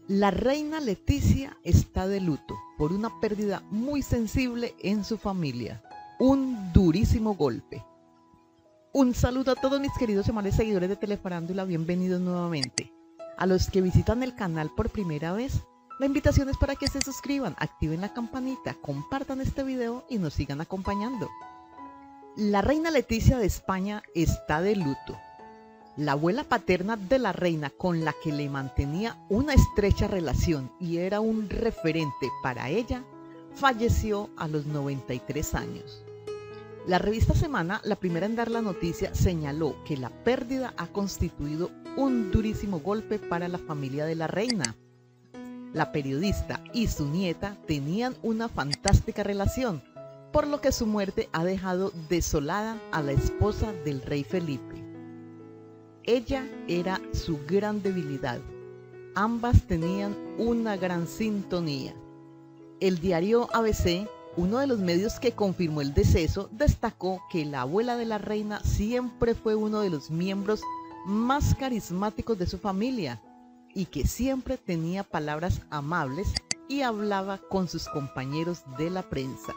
La reina Leticia está de luto por una pérdida muy sensible en su familia, un durísimo golpe. Un saludo a todos mis queridos y amables seguidores de Telefarándula, bienvenidos nuevamente. A los que visitan el canal por primera vez, la invitación es para que se suscriban, activen la campanita, compartan este video y nos sigan acompañando. La reina Leticia de España está de luto. La abuela paterna de la reina, con la que le mantenía una estrecha relación y era un referente para ella, falleció a los 93 años. La revista Semana, la primera en dar la noticia, señaló que la pérdida ha constituido un durísimo golpe para la familia de la reina. La periodista y su nieta tenían una fantástica relación, por lo que su muerte ha dejado desolada a la esposa del rey Felipe. Ella era su gran debilidad. Ambas tenían una gran sintonía. El diario ABC, uno de los medios que confirmó el deceso, destacó que la abuela de la reina siempre fue uno de los miembros más carismáticos de su familia y que siempre tenía palabras amables y hablaba con sus compañeros de la prensa.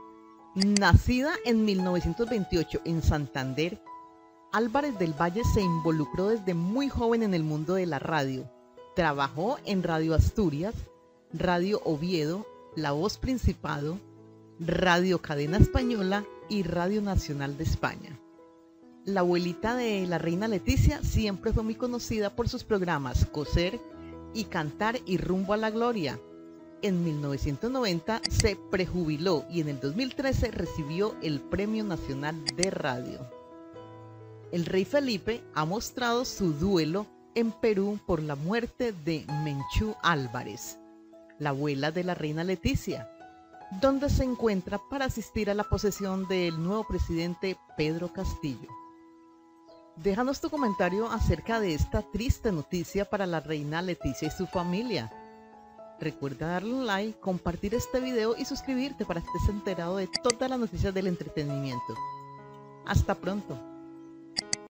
Nacida en 1928 en Santander, Álvarez del Valle se involucró desde muy joven en el mundo de la radio. Trabajó en Radio Asturias, Radio Oviedo, La Voz Principado, Radio Cadena Española y Radio Nacional de España. La abuelita de la reina Leticia siempre fue muy conocida por sus programas Coser y Cantar y Rumbo a la Gloria. En 1990 se prejubiló y en el 2013 recibió el Premio Nacional de Radio. El rey Felipe ha mostrado su duelo en Perú por la muerte de Menchú Álvarez, la abuela de la reina Leticia, donde se encuentra para asistir a la posesión del nuevo presidente Pedro Castillo. Déjanos tu comentario acerca de esta triste noticia para la reina Leticia y su familia. Recuerda darle un like, compartir este video y suscribirte para que estés enterado de todas las noticias del entretenimiento. Hasta pronto.